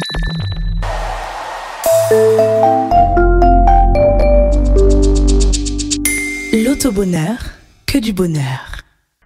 L'auto-bonheur, que du bonheur.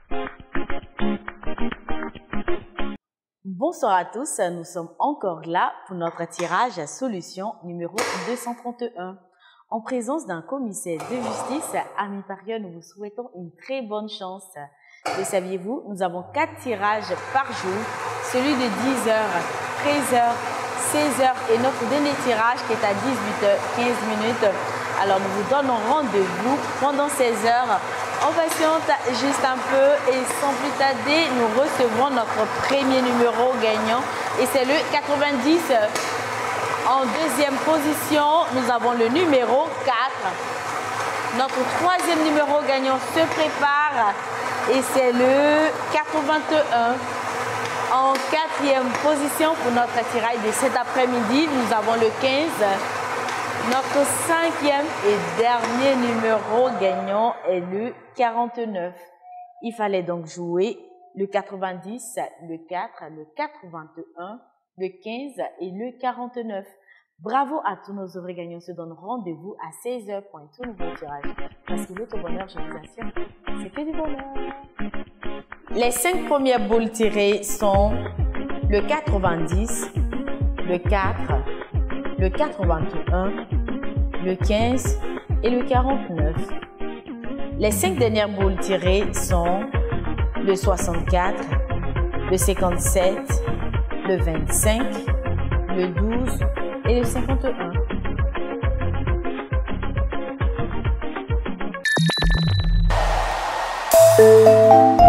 Bonsoir à tous, nous sommes encore là pour notre tirage à solution numéro 231. En présence d'un commissaire de justice, Ami Paria, nous vous souhaitons une très bonne chance. Le saviez-vous, nous avons 4 tirages par jour, celui de 10h, 13h, 16h et notre dernier tirage qui est à 18h15. Alors nous vous donnons rendez-vous pendant 16h. On patiente juste un peu et sans plus tarder, nous recevons notre premier numéro gagnant et c'est le 90. En deuxième position, nous avons le numéro 4. Notre troisième numéro gagnant se prépare et c'est le 81. En quatrième position pour notre tirage de cet après-midi, nous avons le 15. Notre cinquième et dernier numéro gagnant est le 49. Il fallait donc jouer le 90, le 4, le 81, le 15 et le 49. Bravo à tous nos heureux gagnants. On se donne rendez-vous à 16h pour un tout nouveau tirage. Parce que l'auto-bonheur, je vous assure, c'est que du bonheur. Les 5 premières boules tirées sont le 90, le 4, le 81, le 15 et le 49. Les 5 dernières boules tirées sont le 64, le 57, le 25, le 12 et le 51.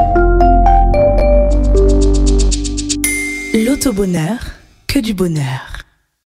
L'auto-bonheur, que du bonheur.